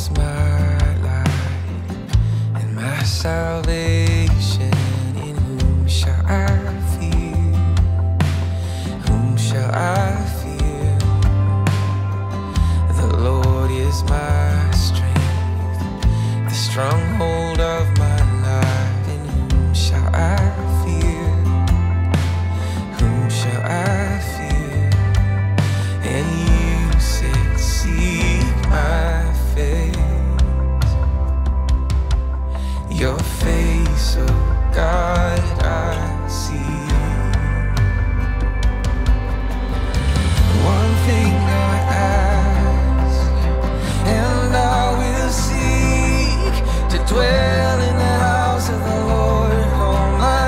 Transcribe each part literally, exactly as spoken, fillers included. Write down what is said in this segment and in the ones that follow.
is my light and my salvation. In whom shall I fear? Whom shall I fear? The Lord is my strength, the stronghold of my life. In whom shall I fear? Whom shall I fear? And you said, seek my face, your face, oh God, I see. One thing I ask, and I will seek to dwell in the house of the Lord all my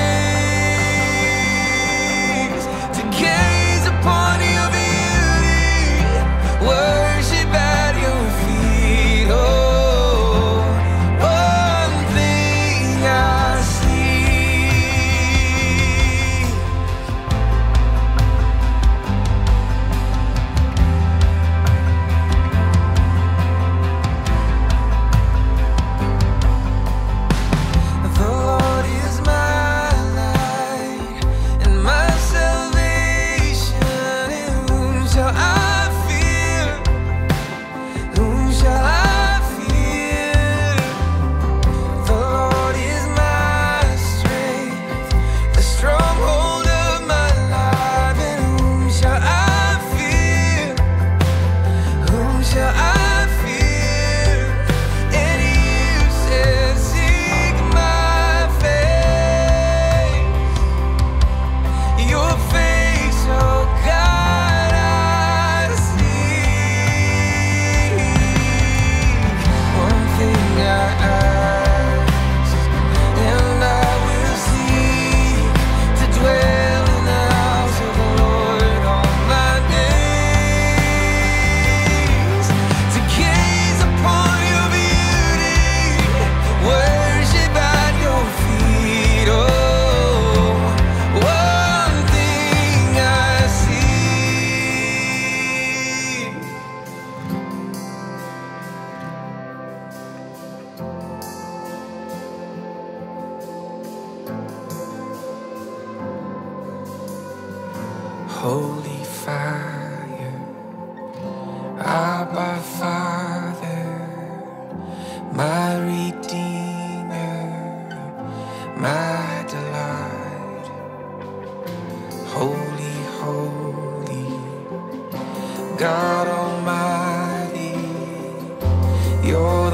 days, to gaze upon your beauty, worship at your feet. Oh, one thing I see. The Lord is my light and my salvation. In whom shall I fear? Whom shall I fear? The Lord is my strength, the stronghold of my life. In whom shall I fear? Whom shall I fear? And you said, seek my face, your face, oh God, I see. One thing I ask, and I will seek to dwell in the house of the Lord all my days, to gaze upon your beauty, worship at your feet. Oh, one thing I see. Holy fire, Abba Father, my Redeemer, my delight. Holy, holy, God Almighty, you're